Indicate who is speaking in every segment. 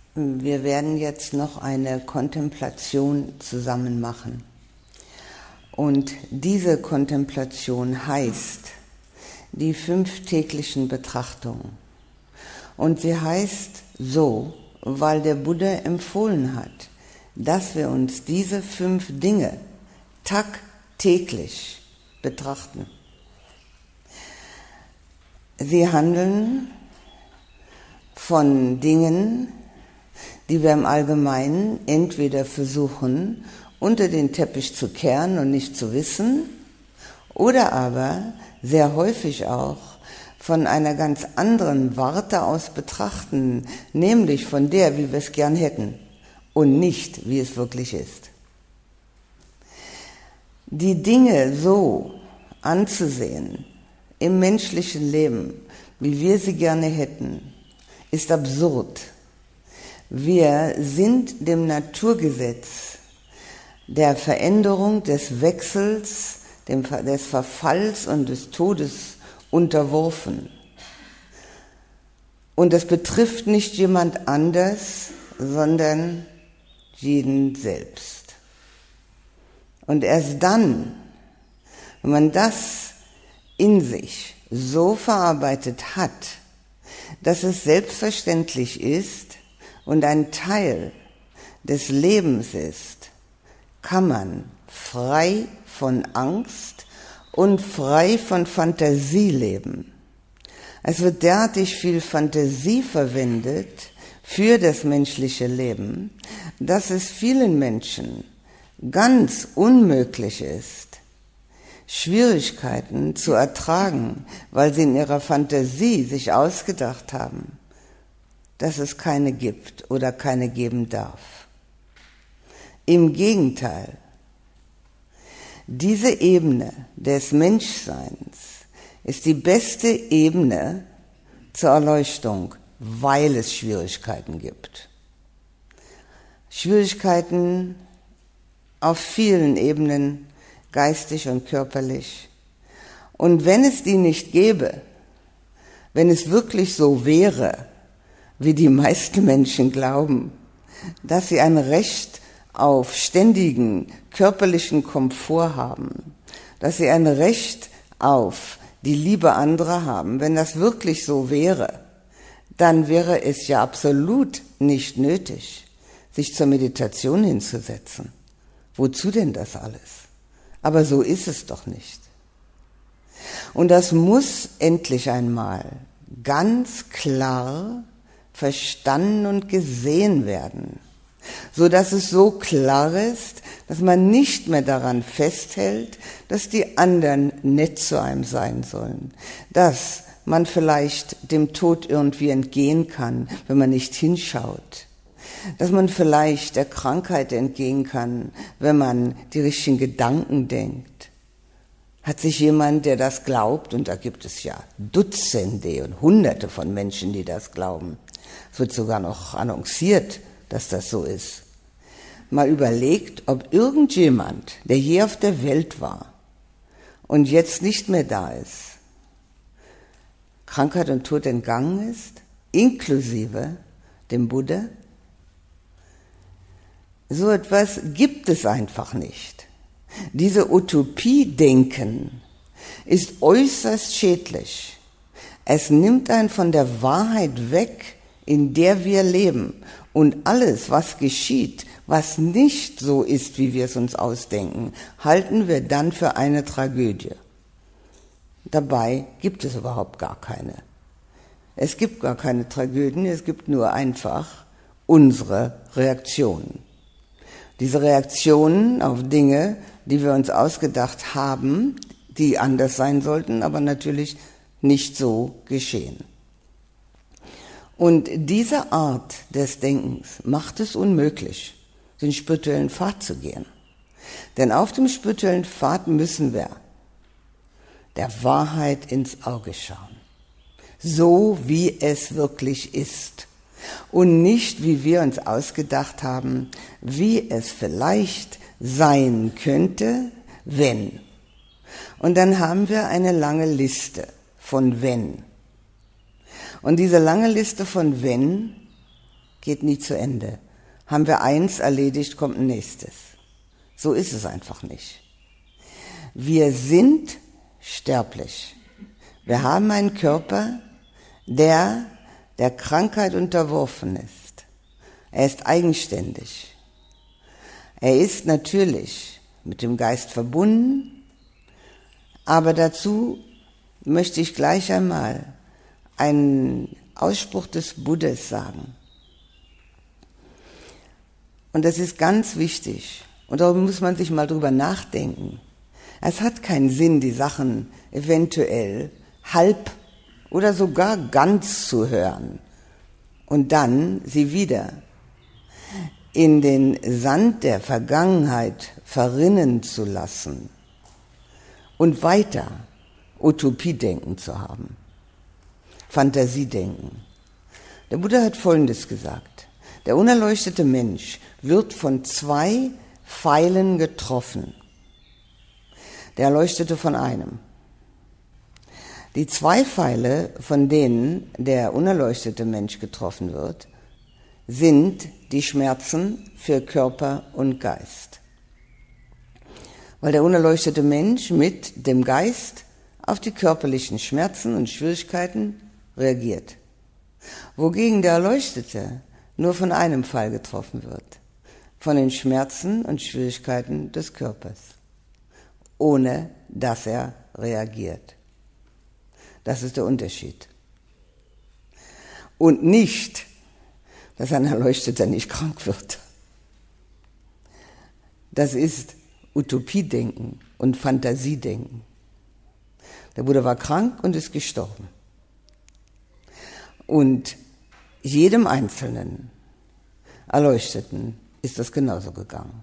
Speaker 1: Wir werden jetzt noch eine Kontemplation zusammen machen. Und diese Kontemplation heißt die 5 täglichen Betrachtungen. Und sie heißt so, weil der Buddha empfohlen hat, dass wir uns diese 5 Dinge tagtäglich betrachten. Sie handeln von Dingen, die wir im Allgemeinen entweder versuchen, unter den Teppich zu kehren und nicht zu wissen, oder aber sehr häufig auch von einer ganz anderen Warte aus betrachten, nämlich von der, wie wir es gern hätten und nicht, wie es wirklich ist. Die Dinge so anzusehen im menschlichen Leben, wie wir sie gerne hätten, ist absurd. Wir sind dem Naturgesetz der Veränderung, des Wechsels, des Verfalls und des Todes unterworfen. Und das betrifft nicht jemand anders, sondern jeden selbst. Und erst dann, wenn man das in sich so verarbeitet hat, dass es selbstverständlich ist und ein Teil des Lebens ist, kann man frei von Angst und frei von Fantasie leben. Es wird derartig viel Fantasie verwendet für das menschliche Leben, dass es vielen Menschen ganz unmöglich ist, Schwierigkeiten zu ertragen, weil sie in ihrer Fantasie sich ausgedacht haben, dass es keine gibt oder keine geben darf. Im Gegenteil, diese Ebene des Menschseins ist die beste Ebene zur Erleuchtung, weil es Schwierigkeiten gibt. Schwierigkeiten auf vielen Ebenen, geistig und körperlich. Und wenn es die nicht gäbe, wenn es wirklich so wäre, wie die meisten Menschen glauben, dass sie ein Recht auf ständigen körperlichen Komfort haben, dass sie ein Recht auf die Liebe anderer haben, wenn das wirklich so wäre, dann wäre es ja absolut nicht nötig, sich zur Meditation hinzusetzen. Wozu denn das alles? Aber so ist es doch nicht. Und das muss endlich einmal ganz klar verstanden und gesehen werden, so dass es so klar ist, dass man nicht mehr daran festhält, dass die anderen nett zu einem sein sollen, dass man vielleicht dem Tod irgendwie entgehen kann, wenn man nicht hinschaut, dass man vielleicht der Krankheit entgehen kann, wenn man die richtigen Gedanken denkt. Hat sich jemand, der das glaubt, und da gibt es ja Dutzende und Hunderte von Menschen, die das glauben, es wird sogar noch annonciert, dass das so ist, mal überlegt, ob irgendjemand, der hier auf der Welt war und jetzt nicht mehr da ist, Krankheit und Tod entgangen ist, inklusive dem Buddha? So etwas gibt es einfach nicht. Diese Utopie-Denken ist äußerst schädlich. Es nimmt einen von der Wahrheit weg, in der wir leben. Und alles, was geschieht, was nicht so ist, wie wir es uns ausdenken, halten wir dann für eine Tragödie. Dabei gibt es überhaupt gar keine. Es gibt gar keine Tragödien, es gibt nur einfach unsere Reaktionen. Diese Reaktionen auf Dinge, die wir uns ausgedacht haben, die anders sein sollten, aber natürlich nicht so geschehen. Und diese Art des Denkens macht es unmöglich, den spirituellen Pfad zu gehen. Denn auf dem spirituellen Pfad müssen wir der Wahrheit ins Auge schauen. So wie es wirklich ist. Und nicht, wie wir uns ausgedacht haben, wie es vielleicht sein könnte, wenn. Und dann haben wir eine lange Liste von wenn. Und diese lange Liste von wenn geht nie zu Ende. Haben wir eins erledigt, kommt ein nächstes. So ist es einfach nicht. Wir sind sterblich. Wir haben einen Körper, der der Krankheit unterworfen ist. Er ist eigenständig. Er ist natürlich mit dem Geist verbunden, aber dazu möchte ich gleich einmal einen Ausspruch des Buddhas sagen. Und das ist ganz wichtig. Und darüber muss man sich mal drüber nachdenken. Es hat keinen Sinn, die Sachen eventuell halb oder sogar ganz zu hören und dann sie wieder in den Sand der Vergangenheit verrinnen zu lassen und weiter Utopiedenken zu haben, Fantasiedenken. Der Buddha hat Folgendes gesagt: Der unerleuchtete Mensch wird von 2 Pfeilen getroffen. Der Erleuchtete von einem. Die 2 Pfeile, von denen der unerleuchtete Mensch getroffen wird, sind die Schmerzen für Körper und Geist. Weil der unerleuchtete Mensch mit dem Geist auf die körperlichen Schmerzen und Schwierigkeiten reagiert. Wogegen der Erleuchtete nur von einem Pfeil getroffen wird, von den Schmerzen und Schwierigkeiten des Körpers, ohne dass er reagiert. Das ist der Unterschied. Und nicht, dass ein Erleuchteter nicht krank wird. Das ist Utopiedenken und Fantasiedenken. Der Buddha war krank und ist gestorben. Und jedem einzelnen Erleuchteten ist das genauso gegangen.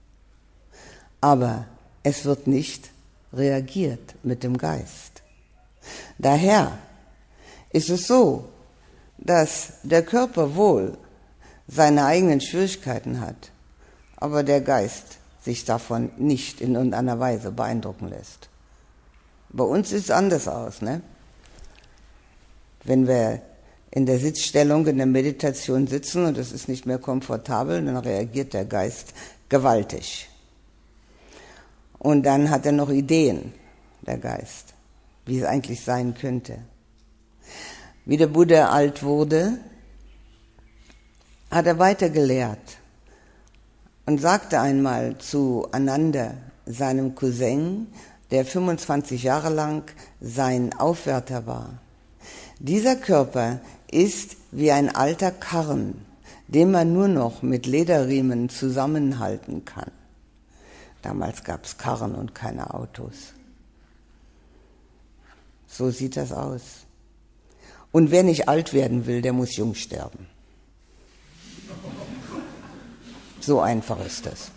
Speaker 1: Aber es wird nicht reagiert mit dem Geist. Daher ist es so, dass der Körper wohl seine eigenen Schwierigkeiten hat, aber der Geist sich davon nicht in irgendeiner Weise beeindrucken lässt. Bei uns sieht es anders aus, ne? Wenn wir in der Sitzstellung, in der Meditation sitzen und es ist nicht mehr komfortabel, dann reagiert der Geist gewaltig. Und dann hat er noch Ideen, der Geist, wie es eigentlich sein könnte. Wie der Buddha alt wurde, hat er weiter gelehrt und sagte einmal zu Ananda, seinem Cousin, der 25 Jahre lang sein Aufwärter war: Dieser Körper ist wie ein alter Karren, den man nur noch mit Lederriemen zusammenhalten kann. Damals gab es Karren und keine Autos. So sieht das aus. Und wer nicht alt werden will, der muss jung sterben. So einfach ist das.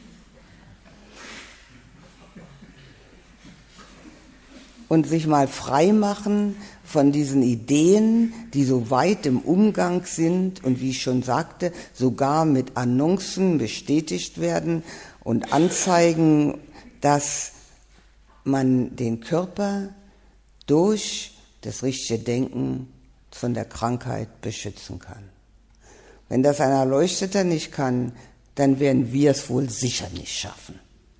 Speaker 1: Und sich mal frei machen von diesen Ideen, die so weit im Umgang sind und, wie ich schon sagte, sogar mit Annoncen bestätigt werden und Anzeigen, dass man den Körper durch das richtige Denken von der Krankheit beschützen kann. Wenn das ein Erleuchteter nicht kann, dann werden wir es wohl sicher nicht schaffen.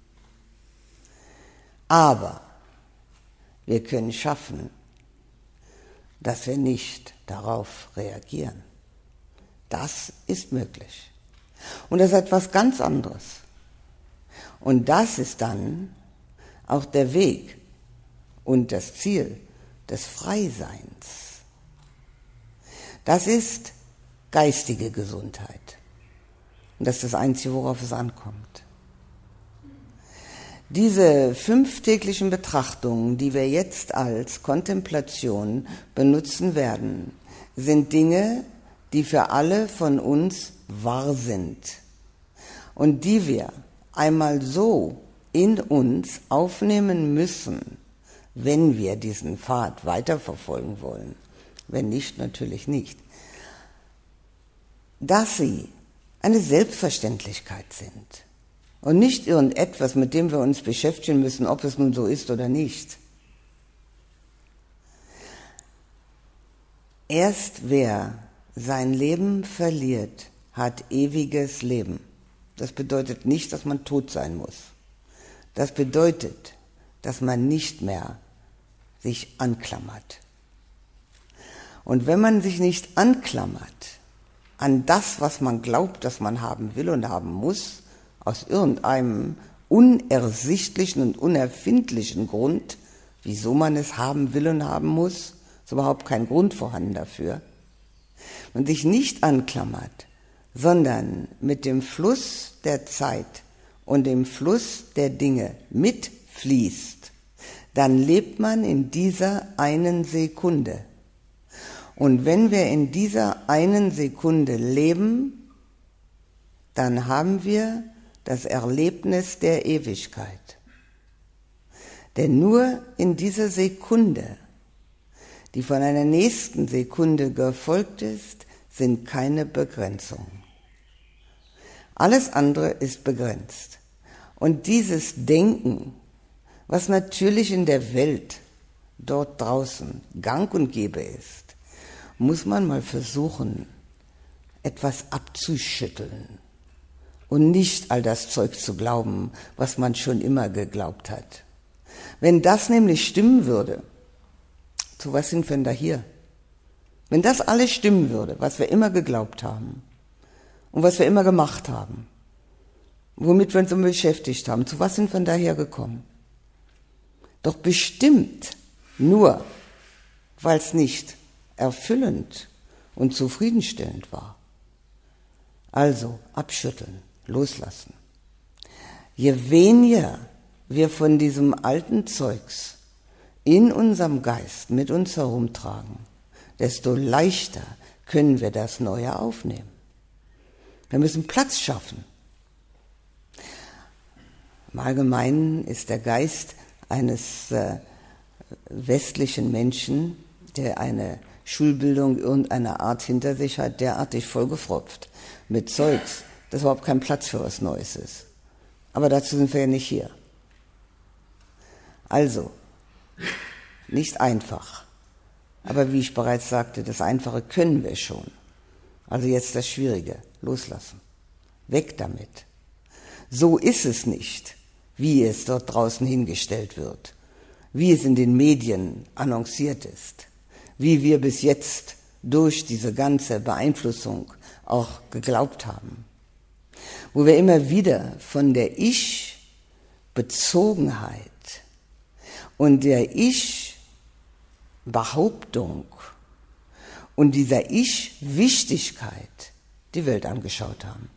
Speaker 1: Aber wir können schaffen, dass wir nicht darauf reagieren. Das ist möglich. Und das ist etwas ganz anderes. Und das ist dann auch der Weg und das Ziel des Freiseins. Das ist geistige Gesundheit. Und das ist das Einzige, worauf es ankommt. Diese 5 täglichen Betrachtungen, die wir jetzt als Kontemplation benutzen werden, sind Dinge, die für alle von uns wahr sind und die wir einmal so in uns aufnehmen müssen, wenn wir diesen Pfad weiterverfolgen wollen. Wenn nicht, natürlich nicht. Dass sie eine Selbstverständlichkeit sind. Und nicht irgendetwas, mit dem wir uns beschäftigen müssen, ob es nun so ist oder nicht. Erst wer sein Leben verliert, hat ewiges Leben. Das bedeutet nicht, dass man tot sein muss. Das bedeutet, dass man nicht mehr sich anklammert. Und wenn man sich nicht anklammert an das, was man glaubt, dass man haben will und haben muss, aus irgendeinem unersichtlichen und unerfindlichen Grund, wieso man es haben will und haben muss, ist überhaupt kein Grund vorhanden dafür, und sich nicht anklammert, sondern mit dem Fluss der Zeit und dem Fluss der Dinge mitfließt, dann lebt man in dieser einen Sekunde. Und wenn wir in dieser einen Sekunde leben, dann haben wir das Erlebnis der Ewigkeit. Denn nur in dieser Sekunde, die von einer nächsten Sekunde gefolgt ist, sind keine Begrenzungen. Alles andere ist begrenzt. Und dieses Denken, was natürlich in der Welt dort draußen gang und gäbe ist, muss man mal versuchen, etwas abzuschütteln und nicht all das Zeug zu glauben, was man schon immer geglaubt hat. Wenn das nämlich stimmen würde, zu was sind wir denn da hier? Wenn das alles stimmen würde, was wir immer geglaubt haben und was wir immer gemacht haben, womit wir uns immer beschäftigt haben, zu was sind wir denn daher gekommen? Doch bestimmt nur, weil es nicht erfüllend und zufriedenstellend war. Also abschütteln, loslassen. Je weniger wir von diesem alten Zeugs in unserem Geist mit uns herumtragen, desto leichter können wir das Neue aufnehmen. Wir müssen Platz schaffen. Im Allgemeinen ist der Geist eines westlichen Menschen, der eine Schulbildung irgendeiner Art hinter sich hat, derartig vollgefropft mit Zeugs, dass überhaupt kein Platz für was Neues ist. Aber dazu sind wir ja nicht hier. Also, nicht einfach. Aber wie ich bereits sagte, das Einfache können wir schon. Also jetzt das Schwierige, loslassen. Weg damit. So ist es nicht, wie es dort draußen hingestellt wird, wie es in den Medien annonciert ist, wie wir bis jetzt durch diese ganze Beeinflussung auch geglaubt haben. Wo wir immer wieder von der Ich-Bezogenheit und der Ich-Behauptung und dieser Ich-Wichtigkeit die Welt angeschaut haben.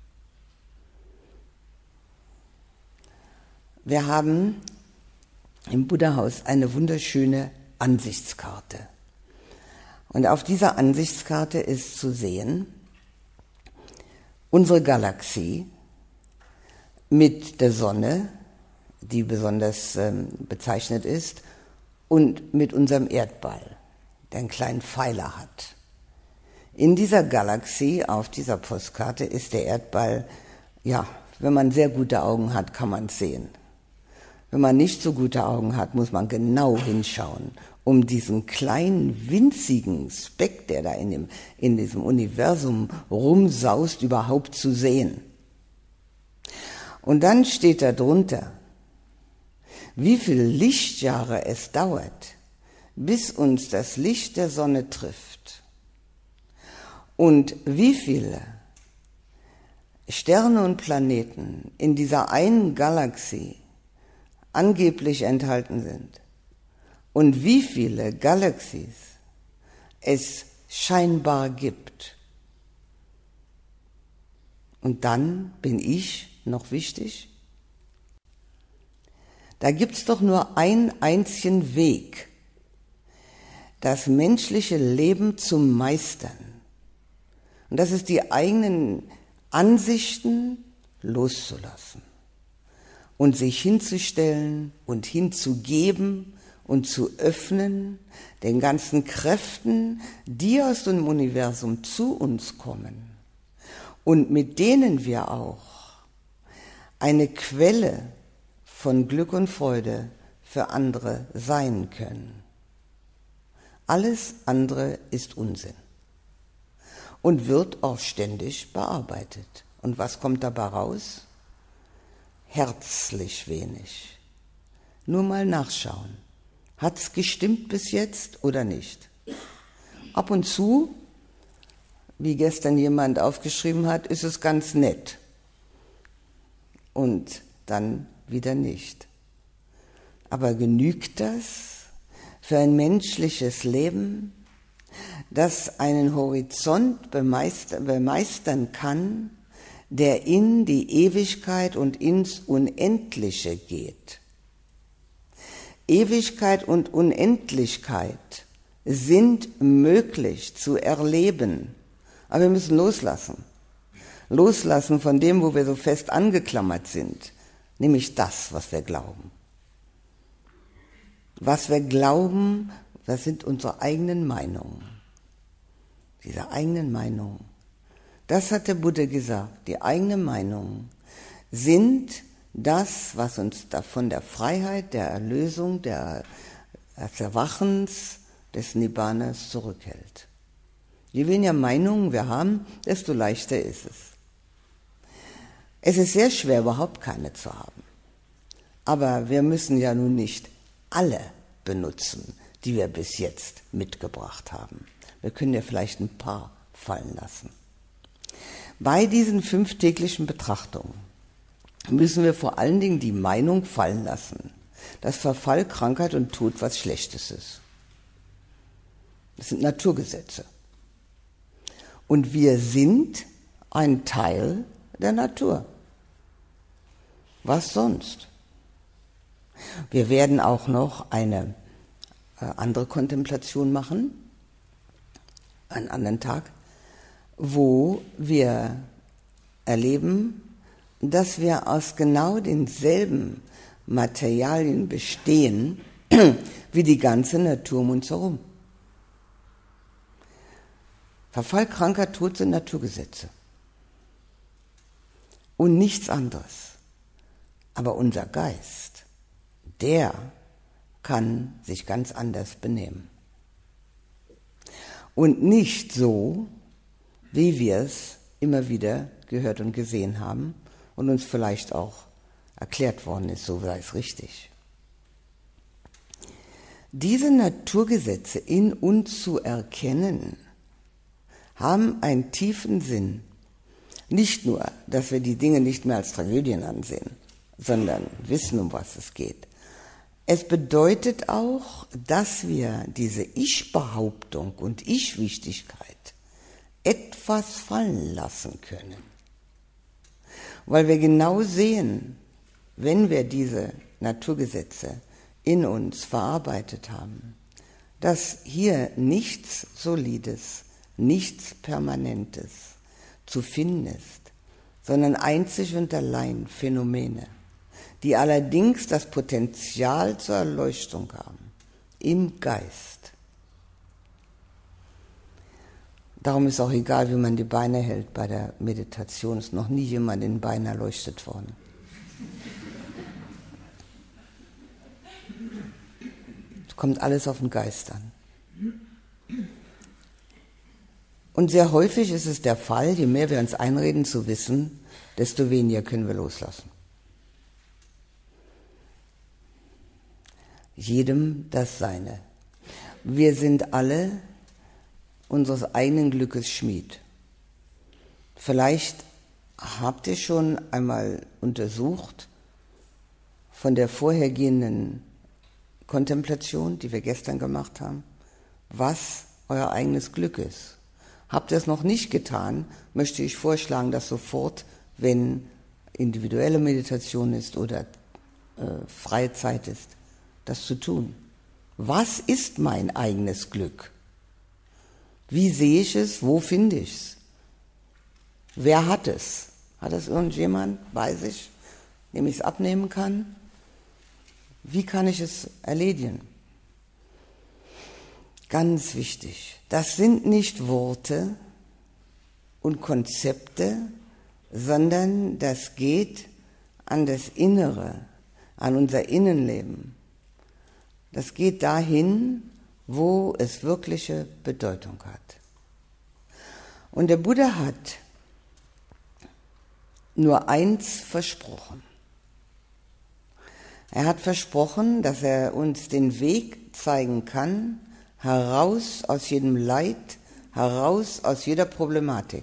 Speaker 1: Wir haben im Buddha-Haus eine wunderschöne Ansichtskarte. Und auf dieser Ansichtskarte ist zu sehen unsere Galaxie mit der Sonne, die besonders bezeichnet ist, und mit unserem Erdball, der einen kleinen Pfeiler hat. In dieser Galaxie, auf dieser Postkarte, ist der Erdball, ja, wenn man sehr gute Augen hat, kann man es sehen. Wenn man nicht so gute Augen hat, muss man genau hinschauen, um diesen kleinen, winzigen Speck, der da in diesem Universum rumsaust, überhaupt zu sehen. Und dann steht da drunter, wie viele Lichtjahre es dauert, bis uns das Licht der Sonne trifft. Und wie viele Sterne und Planeten in dieser einen Galaxie angeblich enthalten sind. Und wie viele Galaxies es scheinbar gibt. Und dann bin ich noch wichtig? Da gibt's doch nur einen einzigen Weg, das menschliche Leben zu meistern. Und das ist die eigenen Ansichten loszulassen und sich hinzustellen und hinzugeben und zu öffnen den ganzen Kräften, die aus dem Universum zu uns kommen und mit denen wir auch eine Quelle von Glück und Freude für andere sein können. Alles andere ist Unsinn. und wird auch ständig bearbeitet. Und was kommt dabei raus? Herzlich wenig. Nur mal nachschauen. Hat's gestimmt bis jetzt oder nicht? Ab und zu, wie gestern jemand aufgeschrieben hat, ist es ganz nett. Und dann wieder nicht. Aber genügt das für ein menschliches Leben, das einen Horizont bemeistern kann, der in die Ewigkeit und ins Unendliche geht? Ewigkeit und Unendlichkeit sind möglich zu erleben, aber wir müssen loslassen. Loslassen von dem, wo wir so fest angeklammert sind, nämlich das, was wir glauben. Was wir glauben, das sind unsere eigenen Meinungen. Diese eigenen Meinungen. Das hat der Buddha gesagt. Die eigenen Meinungen sind das, was uns da von der Freiheit, der Erlösung, des Erwachens, des Nibbanas zurückhält. Je weniger Meinungen wir haben, desto leichter ist es. Es ist sehr schwer, überhaupt keine zu haben. Aber wir müssen ja nun nicht alle benutzen, die wir bis jetzt mitgebracht haben. Wir können ja vielleicht ein paar fallen lassen. Bei diesen 5 täglichen Betrachtungen müssen wir vor allen Dingen die Meinung fallen lassen, dass Verfall, Krankheit und Tod was Schlechtes ist. Das sind Naturgesetze. Und wir sind ein Teil der Natur. Was sonst? Wir werden auch noch eine andere Kontemplation machen, einen anderen Tag, wo wir erleben, dass wir aus genau denselben Materialien bestehen wie die ganze Natur um uns herum. Verfall, Krankheit, Tod sind Naturgesetze. Und nichts anderes. Aber unser Geist, der kann sich ganz anders benehmen. Und nicht so, wie wir es immer wieder gehört und gesehen haben und uns vielleicht auch erklärt worden ist, so sei es richtig. Diese Naturgesetze in uns zu erkennen, haben einen tiefen Sinn. Nicht nur, dass wir die Dinge nicht mehr als Tragödien ansehen, sondern wissen, um was es geht. Es bedeutet auch, dass wir diese Ich-Behauptung und Ich-Wichtigkeit etwas fallen lassen können. Weil wir genau sehen, wenn wir diese Naturgesetze in uns verarbeitet haben, dass hier nichts Solides, nichts Permanentes zu finden ist, sondern einzig und allein Phänomene, die allerdings das Potenzial zur Erleuchtung haben, im Geist. Darum ist auch egal, wie man die Beine hält bei der Meditation, ist noch nie jemand in den Beinen erleuchtet worden. Es kommt alles auf den Geist an. Und sehr häufig ist es der Fall, je mehr wir uns einreden zu wissen, desto weniger können wir loslassen. Jedem das Seine. Wir sind alle unseres eigenen Glückes Schmied. Vielleicht habt ihr schon einmal untersucht von der vorhergehenden Kontemplation, die wir gestern gemacht haben, was euer eigenes Glück ist. Habt ihr es noch nicht getan, möchte ich vorschlagen, dass sofort, wenn individuelle Meditation ist oder freie Zeit ist, das zu tun. Was ist mein eigenes Glück? Wie sehe ich es? Wo finde ich es? Wer hat es? Hat es irgendjemand bei sich, dem ich es abnehmen kann? Wie kann ich es erledigen? Ganz wichtig, das sind nicht Worte und Konzepte, sondern das geht an das Innere, an unser Innenleben. Das geht dahin, wo es wirkliche Bedeutung hat. Und der Buddha hat nur eins versprochen. Er hat versprochen, dass er uns den Weg zeigen kann, heraus aus jedem Leid, heraus aus jeder Problematik.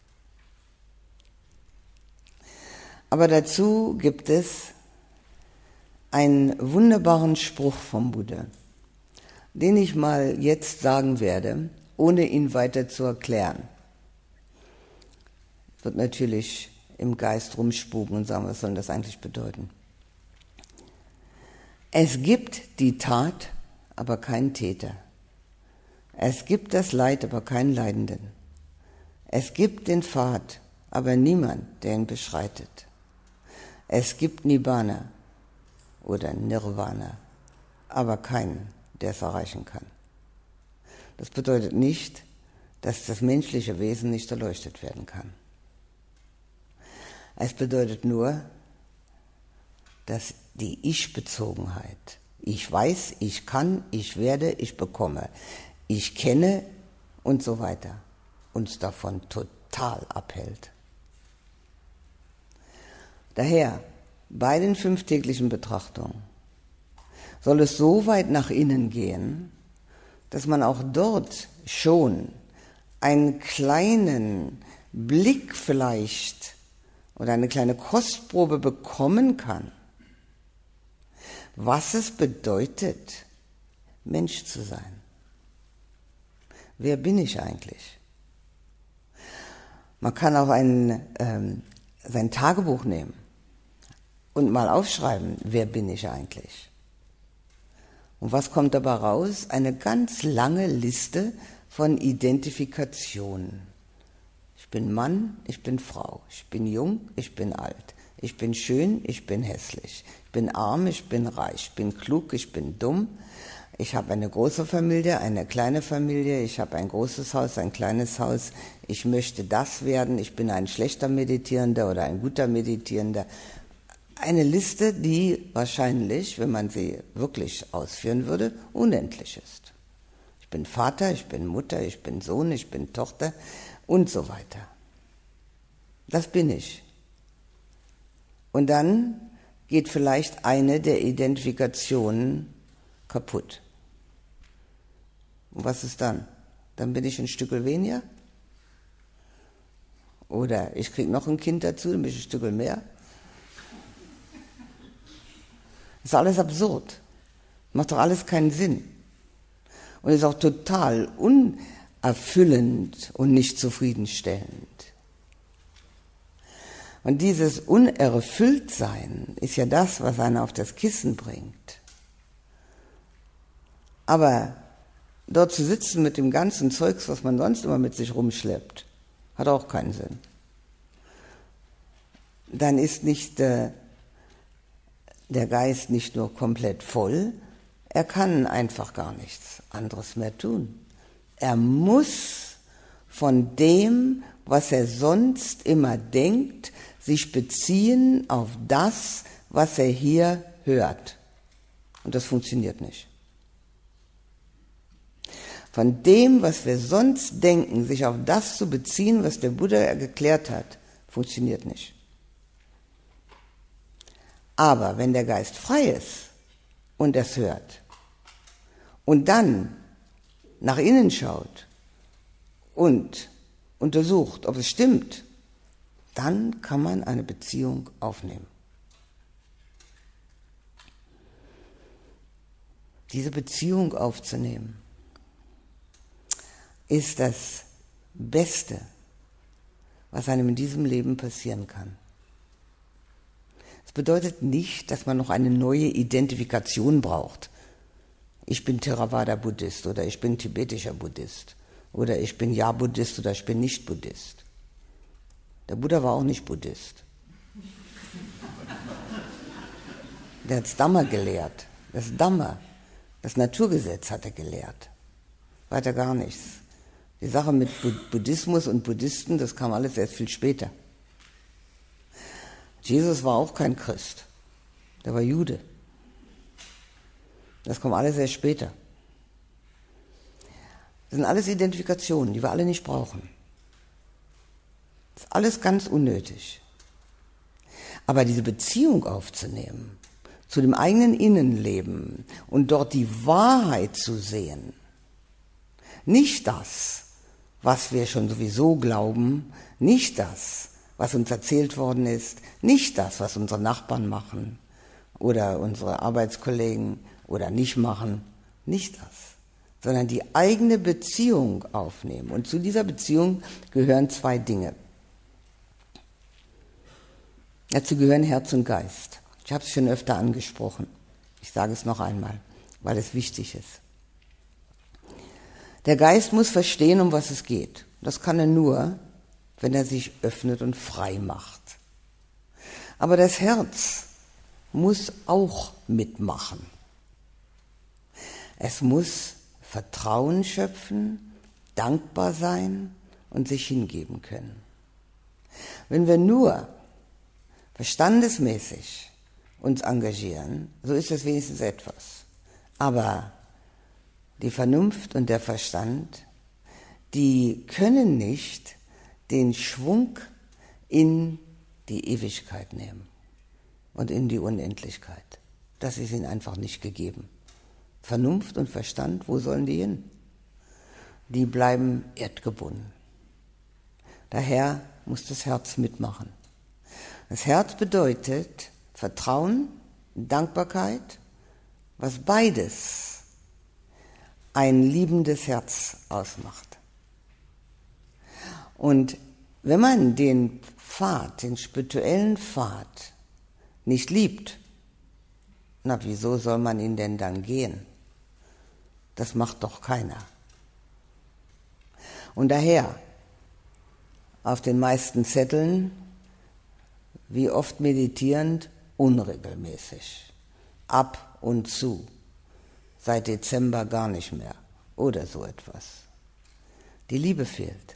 Speaker 1: Aber dazu gibt es einen wunderbaren Spruch vom Buddha, den ich mal jetzt sagen werde, ohne ihn weiter zu erklären. Es wird natürlich im Geist rumspuken und sagen, was soll das eigentlich bedeuten? Es gibt die Tat, aber keinen Täter. Es gibt das Leid, aber keinen Leidenden. Es gibt den Pfad, aber niemand, der ihn beschreitet. Es gibt Nibbana oder Nirvana, aber keinen, der es erreichen kann. Das bedeutet nicht, dass das menschliche Wesen nicht erleuchtet werden kann. Es bedeutet nur, dass die Ich-Bezogenheit, ich weiß, ich kann, ich werde, ich bekomme, ich kenne und so weiter, uns davon total abhält. Daher, bei den 5 täglichen Betrachtungen soll es so weit nach innen gehen, dass man auch dort schon einen kleinen Blick vielleicht oder eine kleine Kostprobe bekommen kann, was es bedeutet, Mensch zu sein. Wer bin ich eigentlich? Man kann auch sein Tagebuch nehmen und mal aufschreiben, wer bin ich eigentlich? Und was kommt dabei raus? Eine ganz lange Liste von Identifikationen. Ich bin Mann, ich bin Frau, ich bin jung, ich bin alt, ich bin schön, ich bin hässlich, ich bin arm, ich bin reich, ich bin klug, ich bin dumm, ich habe eine große Familie, eine kleine Familie, ich habe ein großes Haus, ein kleines Haus, ich möchte das werden, ich bin ein schlechter Meditierender oder ein guter Meditierender. Eine Liste, die wahrscheinlich, wenn man sie wirklich ausführen würde, unendlich ist. Ich bin Vater, ich bin Mutter, ich bin Sohn, ich bin Tochter und so weiter. Das bin ich. Und dann geht vielleicht eine der Identifikationen kaputt. Und was ist dann? Dann bin ich ein Stück weniger? Oder ich kriege noch ein Kind dazu, dann bin ich ein Stück mehr? Das ist alles absurd. Macht doch alles keinen Sinn. Und ist auch total unerfüllend und nicht zufriedenstellend. Und dieses Unerfülltsein ist ja das, was einen auf das Kissen bringt. Aber dort zu sitzen mit dem ganzen Zeugs, was man sonst immer mit sich rumschleppt, hat auch keinen Sinn. Dann ist nicht der Geist nicht nur komplett voll, er kann einfach gar nichts anderes mehr tun. Er muss von dem, was er sonst immer denkt, sich beziehen auf das, was er hier hört. Und das funktioniert nicht. Von dem, was wir sonst denken, sich auf das zu beziehen, was der Buddha erklärt hat, funktioniert nicht. Aber wenn der Geist frei ist und es hört und dann nach innen schaut und untersucht, ob es stimmt, dann kann man eine Beziehung aufnehmen. Diese Beziehung aufzunehmen ist das Beste, was einem in diesem Leben passieren kann. Das bedeutet nicht, dass man noch eine neue Identifikation braucht. Ich bin Theravada-Buddhist oder ich bin tibetischer Buddhist oder ich bin Ja-Buddhist oder ich bin nicht-Buddhist. Der Buddha war auch nicht Buddhist. Der hat das Dhamma gelehrt. Das Dhamma, das Naturgesetz hat er gelehrt. Weiter gar nichts. Die Sache mit Buddhismus und Buddhisten, das kam alles erst viel später. Jesus war auch kein Christ, der war Jude. Das kommt alles erst später. Das sind alles Identifikationen, die wir alle nicht brauchen. Das ist alles ganz unnötig. Aber diese Beziehung aufzunehmen, zu dem eigenen Innenleben und dort die Wahrheit zu sehen, nicht das, was wir schon sowieso glauben, nicht das, was uns erzählt worden ist, nicht das, was unsere Nachbarn machen oder unsere Arbeitskollegen oder nicht machen, nicht das, sondern die eigene Beziehung aufnehmen. Und zu dieser Beziehung gehören zwei Dinge. Dazu gehören Herz und Geist. Ich habe es schon öfter angesprochen. Ich sage es noch einmal, weil es wichtig ist. Der Geist muss verstehen, um was es geht. Das kann er nur, wenn er sich öffnet und frei macht. Aber das Herz muss auch mitmachen. Es muss Vertrauen schöpfen, dankbar sein und sich hingeben können. Wenn wir nur verstandesmäßig uns engagieren, so ist das wenigstens etwas. Aber die Vernunft und der Verstand, die können nicht den Schwung in die Ewigkeit nehmen und in die Unendlichkeit. Das ist ihnen einfach nicht gegeben. Vernunft und Verstand, wo sollen die hin? Die bleiben erdgebunden. Daher muss das Herz mitmachen. Das Herz bedeutet Vertrauen, Dankbarkeit, was beides ein liebendes Herz ausmacht. Und wenn man den Pfad, den spirituellen Pfad nicht liebt, na, wieso soll man ihn denn dann gehen? Das macht doch keiner. Und daher, auf den meisten Zetteln, wie oft meditierend, unregelmäßig, ab und zu, seit Dezember gar nicht mehr oder so etwas. Die Liebe fehlt.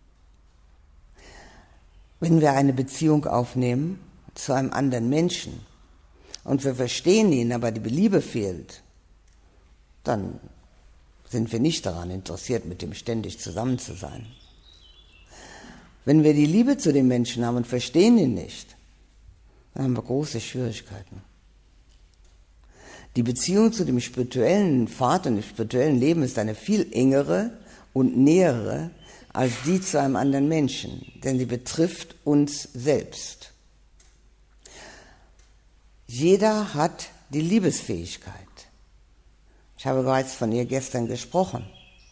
Speaker 1: Wenn wir eine Beziehung aufnehmen zu einem anderen Menschen und wir verstehen ihn, aber die Liebe fehlt, dann sind wir nicht daran interessiert, mit ihm ständig zusammen zu sein. Wenn wir die Liebe zu dem Menschen haben und verstehen ihn nicht, dann haben wir große Schwierigkeiten. Die Beziehung zu dem spirituellen Pfad und dem spirituellen Leben ist eine viel engere und nähere als die zu einem anderen Menschen, denn sie betrifft uns selbst. Jeder hat die Liebesfähigkeit. Ich habe bereits von ihr gestern gesprochen.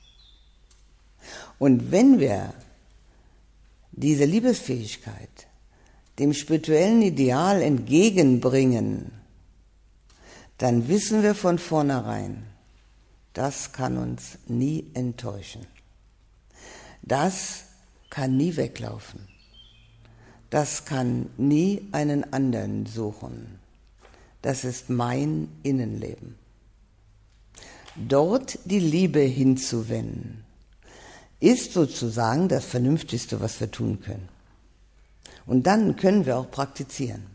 Speaker 1: Und wenn wir diese Liebesfähigkeit dem spirituellen Ideal entgegenbringen, dann wissen wir von vornherein, das kann uns nie enttäuschen. Das kann nie weglaufen. Das kann nie einen anderen suchen. Das ist mein Innenleben. Dort die Liebe hinzuwenden, ist sozusagen das Vernünftigste, was wir tun können. Und dann können wir auch praktizieren.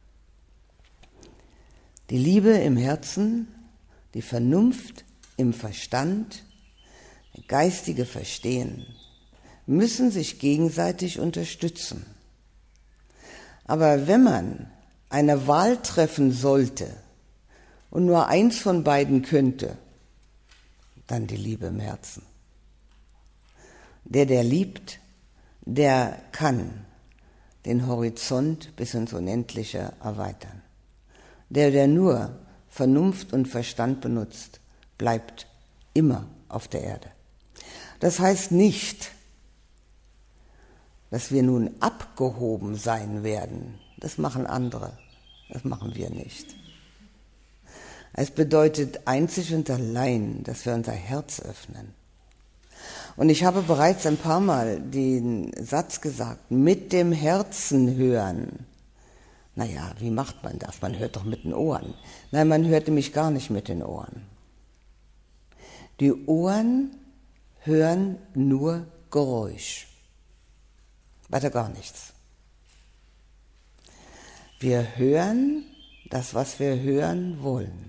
Speaker 1: Die Liebe im Herzen, die Vernunft im Verstand, das geistige Verstehen müssen sich gegenseitig unterstützen. Aber wenn man eine Wahl treffen sollte und nur eins von beiden könnte, dann die Liebe im Herzen. Der liebt, der kann den Horizont bis ins Unendliche erweitern. Der nur Vernunft und Verstand benutzt, bleibt immer auf der Erde. Das heißt nicht, dass wir nun abgehoben sein werden. Das machen andere, das machen wir nicht. Es bedeutet einzig und allein, dass wir unser Herz öffnen. Und ich habe bereits ein paar Mal den Satz gesagt, mit dem Herzen hören. Naja, wie macht man das? Man hört doch mit den Ohren. Nein, man hört nämlich gar nicht mit den Ohren. Die Ohren hören nur Geräusch. Weiter gar nichts. Wir hören das, was wir hören wollen.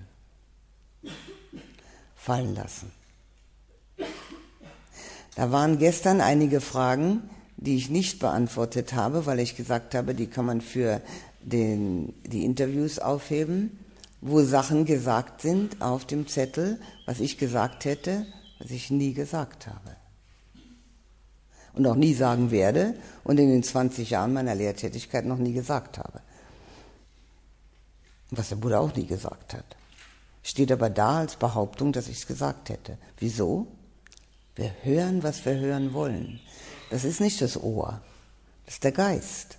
Speaker 1: Fallen lassen. Da waren gestern einige Fragen, die ich nicht beantwortet habe, weil ich gesagt habe, die kann man für die Interviews aufheben, wo Sachen gesagt sind auf dem Zettel, was ich gesagt hätte, was ich nie gesagt habe. Und auch nie sagen werde und in den 20 Jahren meiner Lehrtätigkeit noch nie gesagt habe. Was der Buddha auch nie gesagt hat. Steht aber da als Behauptung, dass ich es gesagt hätte. Wieso? Wir hören, was wir hören wollen. Das ist nicht das Ohr, das ist der Geist.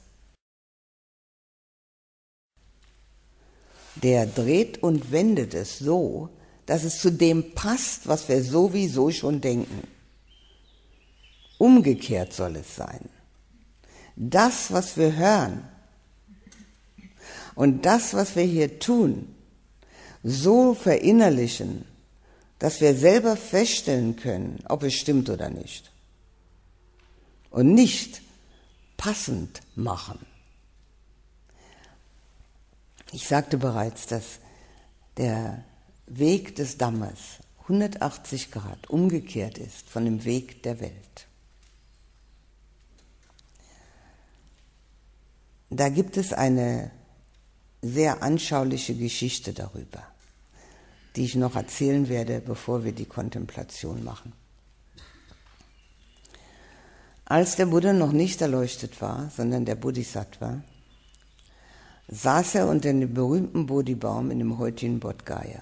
Speaker 1: Der dreht und wendet es so, dass es zu dem passt, was wir sowieso schon denken. Umgekehrt soll es sein. Das, was wir hören und das, was wir hier tun, so verinnerlichen, dass wir selber feststellen können, ob es stimmt oder nicht. Und nicht passend machen. Ich sagte bereits, dass der Weg des Dhammas 180 Grad umgekehrt ist von dem Weg der Welt. Da gibt es eine sehr anschauliche Geschichte darüber, die ich noch erzählen werde, bevor wir die Kontemplation machen. Als der Buddha noch nicht erleuchtet war, sondern der Bodhisattva, saß er unter dem berühmten Bodhibaum in dem heutigen Bodh Gaya.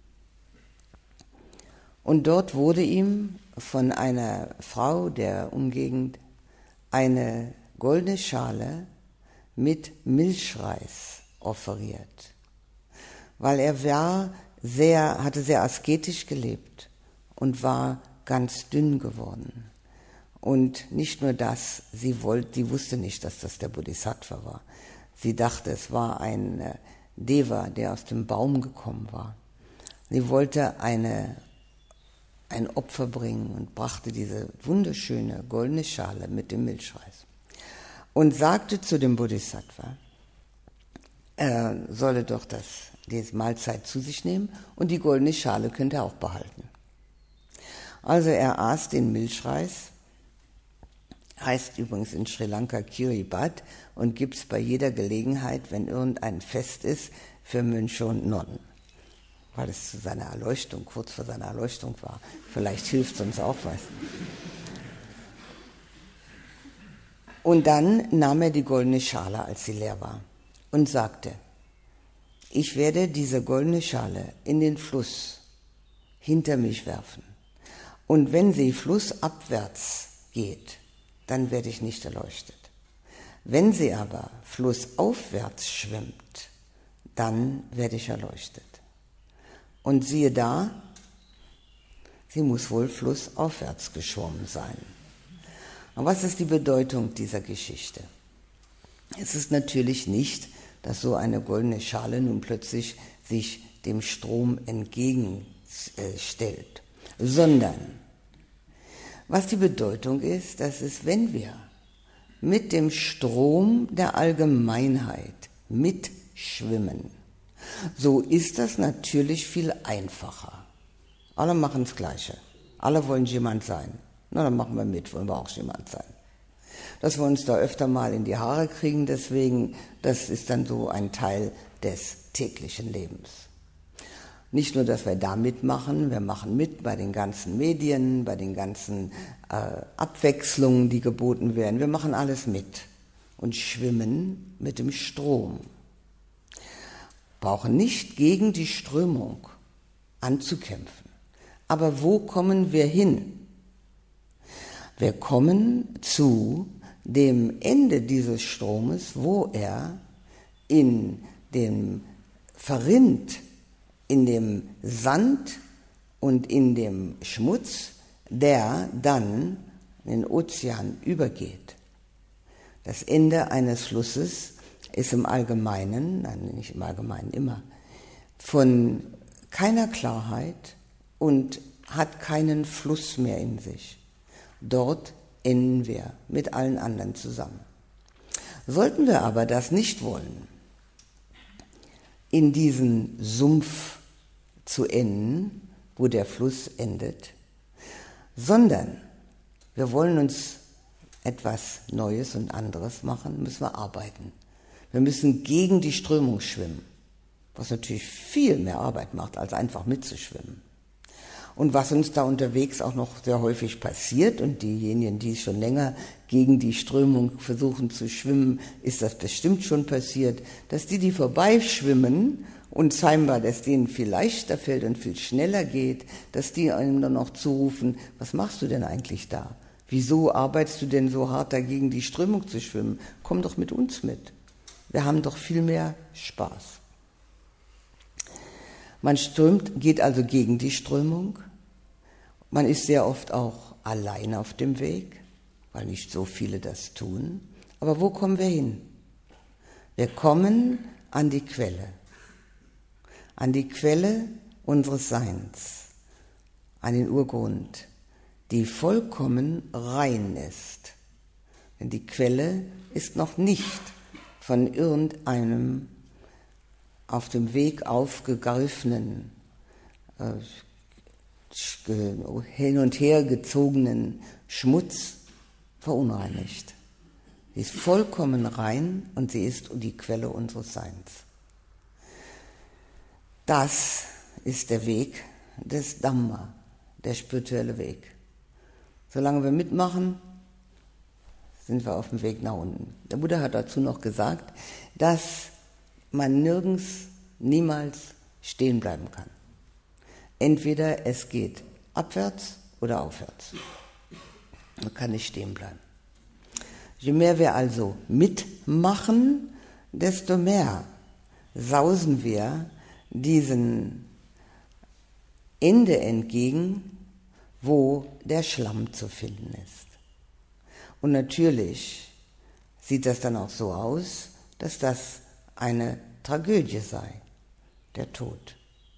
Speaker 1: Und dort wurde ihm von einer Frau der Umgegend eine goldene Schale mit Milchreis offeriert, weil er hatte sehr asketisch gelebt und war ganz dünn geworden. Und nicht nur das, sie wusste nicht, dass das der Bodhisattva war. Sie dachte, es war ein Deva, der aus dem Baum gekommen war. Sie wollte ein Opfer bringen und brachte diese wunderschöne goldene Schale mit dem Milchreis und sagte zu dem Bodhisattva, er solle doch diese Mahlzeit zu sich nehmen und die goldene Schale könnte er auch behalten. Also er aß den Milchreis, heißt übrigens in Sri Lanka Kiribati und gibt es bei jeder Gelegenheit, wenn irgendein Fest ist, für Mönche und Nonnen. Weil es zu seiner Erleuchtung, kurz vor seiner Erleuchtung war. Vielleicht hilft es uns auch was. Und dann nahm er die goldene Schale, als sie leer war, und sagte, ich werde diese goldene Schale in den Fluss hinter mich werfen. Und wenn sie flussabwärts geht, dann werde ich nicht erleuchtet. Wenn sie aber flussaufwärts schwimmt, dann werde ich erleuchtet. Und siehe da, sie muss wohl flussaufwärts geschwommen sein. Und was ist die Bedeutung dieser Geschichte? Es ist natürlich nicht, dass so eine goldene Schale nun plötzlich sich dem Strom entgegenstellt, sondern was die Bedeutung ist, dass es, wenn wir mit dem Strom der Allgemeinheit mitschwimmen, so ist das natürlich viel einfacher. Alle machen das Gleiche. Alle wollen jemand sein. Na, dann machen wir mit, wollen wir auch jemand sein. Dass wir uns da öfter mal in die Haare kriegen, deswegen, das ist dann so ein Teil des täglichen Lebens. Nicht nur, dass wir da mitmachen, wir machen mit bei den ganzen Medien, bei den ganzen Abwechslungen, die geboten werden. Wir machen alles mit und schwimmen mit dem Strom. Brauchen nicht gegen die Strömung anzukämpfen. Aber wo kommen wir hin? Wir kommen zu dem Ende dieses Stromes, wo er verrinnt in dem Sand und in dem Schmutz, der dann in den Ozean übergeht. Das Ende eines Flusses ist im Allgemeinen, nein, nicht im Allgemeinen, immer, von keiner Klarheit und hat keinen Fluss mehr in sich. Dort enden wir mit allen anderen zusammen. Sollten wir aber das nicht wollen, in diesen Sumpf zu enden, wo der Fluss endet, sondern wir wollen uns etwas Neues und anderes machen, müssen wir arbeiten. Wir müssen gegen die Strömung schwimmen, was natürlich viel mehr Arbeit macht, als einfach mitzuschwimmen. Und was uns da unterwegs auch noch sehr häufig passiert, und diejenigen, die schon länger gegen die Strömung versuchen zu schwimmen, ist das bestimmt schon passiert, dass die vorbeischwimmen und scheinbar, dass denen viel leichter fällt und viel schneller geht, dass die einem dann auch zurufen, was machst du denn eigentlich da? Wieso arbeitest du denn so hart dagegen, die Strömung zu schwimmen? Komm doch mit uns mit. Wir haben doch viel mehr Spaß. Man geht also gegen die Strömung. Man ist sehr oft auch allein auf dem Weg, weil nicht so viele das tun. Aber wo kommen wir hin? Wir kommen an die Quelle unseres Seins, an den Urgrund, die vollkommen rein ist. Denn die Quelle ist noch nicht von irgendeinem auf dem Weg aufgegriffenen, hin und her gezogenen Schmutz verunreinigt. Sie ist vollkommen rein und sie ist die Quelle unseres Seins. Das ist der Weg des Dhamma, der spirituelle Weg. Solange wir mitmachen, sind wir auf dem Weg nach unten. Der Buddha hat dazu noch gesagt, dass man niemals stehen bleiben kann. Entweder es geht abwärts oder aufwärts. Man kann nicht stehen bleiben. Je mehr wir also mitmachen, desto mehr sausen wir diesem Ende entgegen, wo der Schlamm zu finden ist. Und natürlich sieht das dann auch so aus, dass das eine Tragödie sei, der Tod.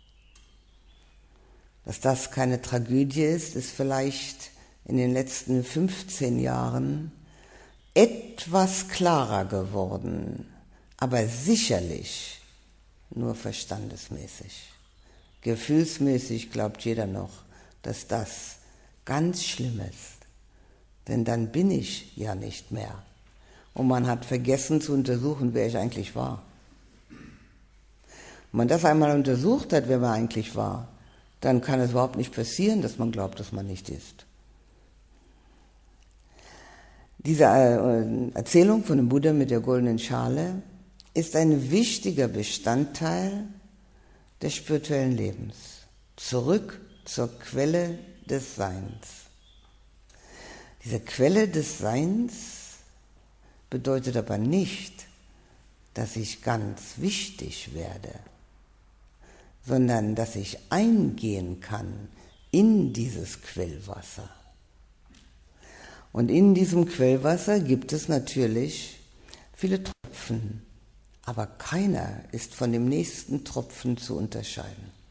Speaker 1: Dass das keine Tragödie ist, ist vielleicht in den letzten 15 Jahren etwas klarer geworden, aber sicherlich nur verstandesmäßig. Gefühlsmäßig glaubt jeder noch, dass das ganz schlimm ist, denn dann bin ich ja nicht mehr. Und man hat vergessen zu untersuchen, wer ich eigentlich war. Wenn man das einmal untersucht hat, wer man eigentlich war, dann kann es überhaupt nicht passieren, dass man glaubt, dass man nicht ist. Diese Erzählung von dem Buddha mit der goldenen Schale ist ein wichtiger Bestandteil des spirituellen Lebens. Zurück zur Quelle des Seins. Diese Quelle des Seins bedeutet aber nicht, dass ich ganz wichtig werde, sondern dass ich eingehen kann in dieses Quellwasser. Und in diesem Quellwasser gibt es natürlich viele Tropfen, aber keiner ist von dem nächsten Tropfen zu unterscheiden.